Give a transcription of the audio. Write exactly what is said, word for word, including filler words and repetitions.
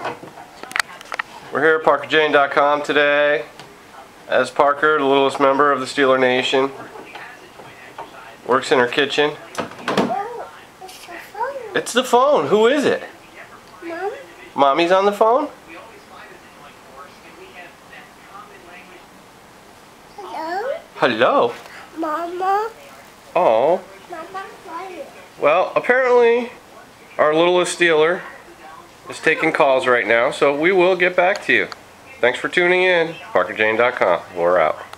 We're here at Parker Jane dot com today. As Parker, the littlest member of the Steeler Nation, works in her kitchen. Oh, it's the phone. It's the phone. Who is it? Mom? Mommy's on the phone? Hello? Hello? Mama? Oh. Mama, what? Well, apparently our littlest Steeler is taking calls right now, so we will get back to you. Thanks for tuning in. Parker Jane dot com. We're out.